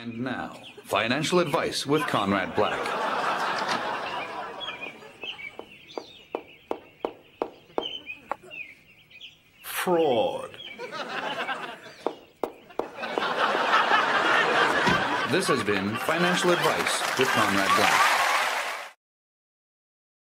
And now, financial advice with Conrad Black. Fraud. This has been Financial Advice with Conrad Black.